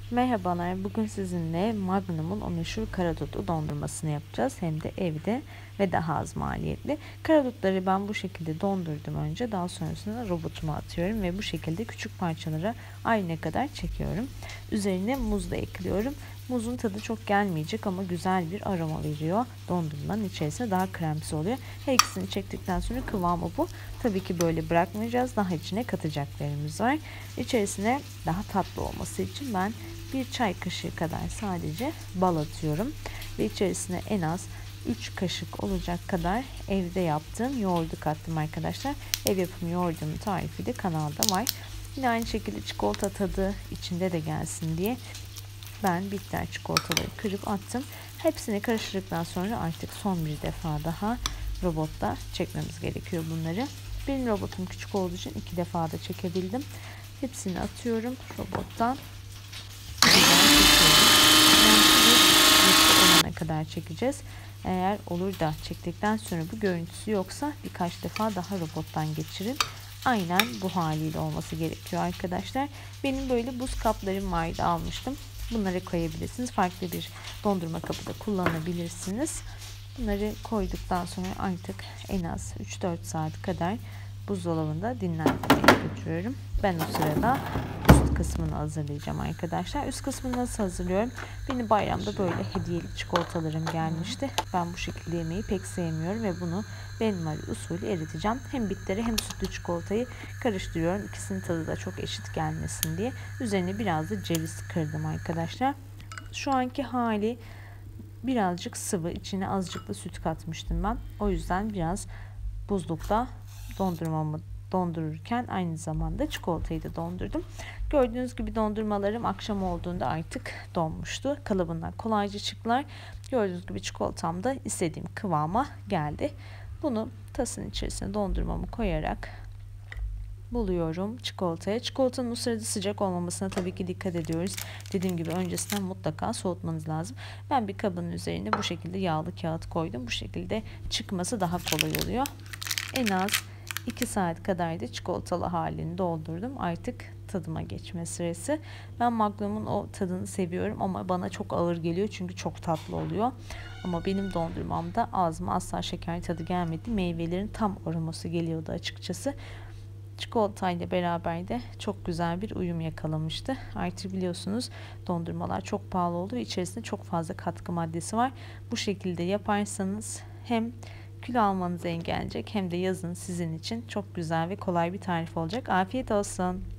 Merhabalar, bugün sizinle Magnum'un o meşhur karadutlu dondurmasını yapacağız. Hem de evde ve daha az maliyetli. Karadutları ben bu şekilde dondurdum önce. Daha sonrasında robotuma atıyorum ve bu şekilde küçük parçalara aynı kadar çekiyorum. Üzerine muz da ekliyorum. Muzun tadı çok gelmeyecek ama güzel bir aroma veriyor. Dondurmanın içerisine daha kremsi oluyor. Her ikisini çektikten sonra kıvamı bu. Tabii ki böyle bırakmayacağız. Daha içine katacaklarımız var. İçerisine daha tatlı olması için ben bir çay kaşığı kadar sadece bal atıyorum. Ve içerisine en az 3 kaşık olacak kadar evde yaptığım yoğurdu kattım arkadaşlar. Ev yapımı yoğurdunun tarifi de kanalda var. Yine aynı şekilde çikolata tadı içinde de gelsin diye ben bitter çikolataları kırıp attım. Hepsini karıştırdıktan sonra artık son bir defa daha robotta çekmemiz gerekiyor bunları. Benim robotum küçük olduğu için 2 defa da çekebildim. Hepsini atıyorum robottan. Olana kadar çekeceğiz. Eğer olur da çektikten sonra bu görüntüsü yoksa birkaç defa daha robottan geçirin. Aynen bu haliyle olması gerekiyor arkadaşlar. Benim böyle buz kaplarım vardı, almıştım. Bunları koyabilirsiniz. Farklı bir dondurma kabı da kullanabilirsiniz. Bunları koyduktan sonra artık en az 3-4 saat kadar buzdolabında dinlenmeye götürüyorum. Ben o sırada üst kısmını hazırlayacağım arkadaşlar. Üst kısmını nasıl hazırlıyorum? Benim bayramda böyle hediyelik çikolatalarım gelmişti. Ben bu şekilde yemeği pek sevmiyorum ve bunu benmari usulü eriteceğim. Hem bitteri hem sütlü çikolatayı karıştırıyorum. İkisinin tadı da çok eşit gelmesin diye. Üzerine biraz da ceviz kırdım arkadaşlar. Şu anki hali birazcık sıvı, içine azıcık da süt katmıştım ben. O yüzden biraz buzlukta dondurmamı dondururken aynı zamanda çikolatayı da dondurdum. Gördüğünüz gibi dondurmalarım akşam olduğunda artık donmuştu. Kalıbından kolayca çıktılar. Gördüğünüz gibi çikolatam da istediğim kıvama geldi. Bunu tasın içerisine dondurmamı koyarak buluyorum çikolataya. Çikolatanın o sırada sıcak olmamasına tabii ki dikkat ediyoruz. Dediğim gibi öncesinden mutlaka soğutmanız lazım. Ben bir kabın üzerine bu şekilde yağlı kağıt koydum. Bu şekilde çıkması daha kolay oluyor. En az 2 saat kadar da çikolatalı halini doldurdum. Artık tadıma geçme sırası. Ben Magnum'un o tadını seviyorum ama bana çok ağır geliyor çünkü çok tatlı oluyor. Ama benim dondurmamda ağzıma asla şeker tadı gelmedi. Meyvelerin tam aroması geliyordu açıkçası. Çikolatayla beraber de çok güzel bir uyum yakalamıştı. Artık biliyorsunuz dondurmalar çok pahalı oldu ve içerisinde çok fazla katkı maddesi var. Bu şekilde yaparsanız hem kilo almanızı engelleyecek hem de yazın sizin için çok güzel ve kolay bir tarif olacak. Afiyet olsun.